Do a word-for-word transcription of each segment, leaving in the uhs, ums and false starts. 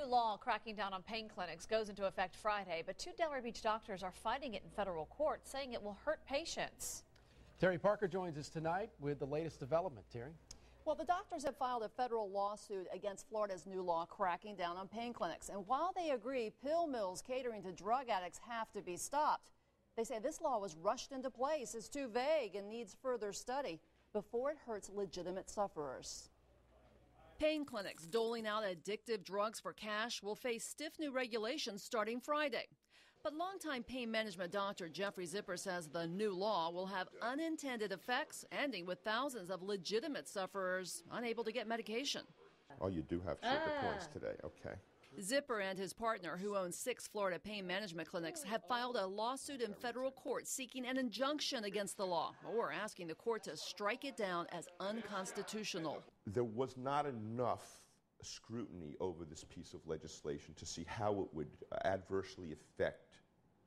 new law cracking down on pain clinics goes into effect Friday, but two Delray Beach doctors are fighting it in federal court, saying it will hurt patients. Terry Parker joins us tonight with the latest development. Terry? Well, the doctors have filed a federal lawsuit against Florida's new law cracking down on pain clinics. And while they agree pill mills catering to drug addicts have to be stopped, they say this law was rushed into place, is too vague, and needs further study before it hurts legitimate sufferers. Pain clinics doling out addictive drugs for cash will face stiff new regulations starting Friday. But longtime pain management doctor Jeffrey Zipper says the new law will have unintended effects, ending with thousands of legitimate sufferers unable to get medication. Oh, you do have trigger points today. Okay. Zipper and his partner, who owns six Florida pain management clinics, have filed a lawsuit in federal court seeking an injunction against the law or asking the court to strike it down as unconstitutional. There was not enough scrutiny over this piece of legislation to see how it would adversely affect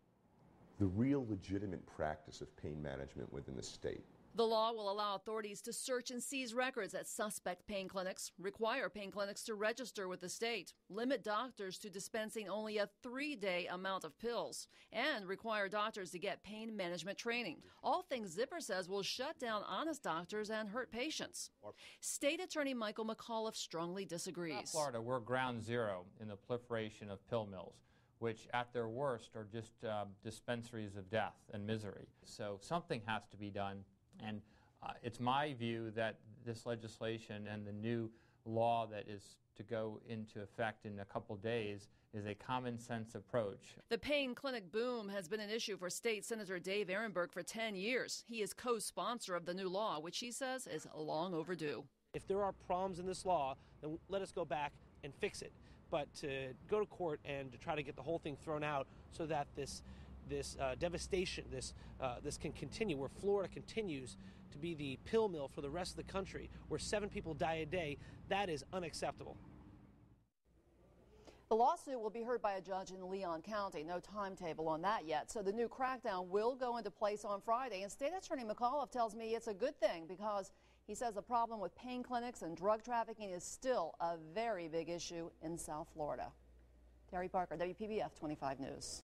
the real legitimate practice of pain management within the state. The law will allow authorities to search and seize records at suspect pain clinics, require pain clinics to register with the state, limit doctors to dispensing only a three-day amount of pills, and require doctors to get pain management training. All things Zipper says will shut down honest doctors and hurt patients. State Attorney Michael McAuliffe strongly disagrees. In Florida, we're ground zero in the proliferation of pill mills, which at their worst are just uh, dispensaries of death and misery. So something has to be done. And uh, it's my view that this legislation and the new law that is to go into effect in a couple days is a common sense approach. The pain clinic boom has been an issue for State Senator Dave Ehrenberg for ten years. He is co-sponsor of the new law, which he says is long overdue. If there are problems in this law, then let us go back and fix it. But to go to court and to try to get the whole thing thrown out so that this this uh, devastation, this uh, this can continue, where Florida continues to be the pill mill for the rest of the country, where seven people die a day, that is unacceptable. The lawsuit will be heard by a judge in Leon County. No timetable on that yet. So the new crackdown will go into place on Friday. And State Attorney McAuliffe tells me it's a good thing because he says the problem with pain clinics and drug trafficking is still a very big issue in South Florida. Terry Parker, W P B F twenty-five News.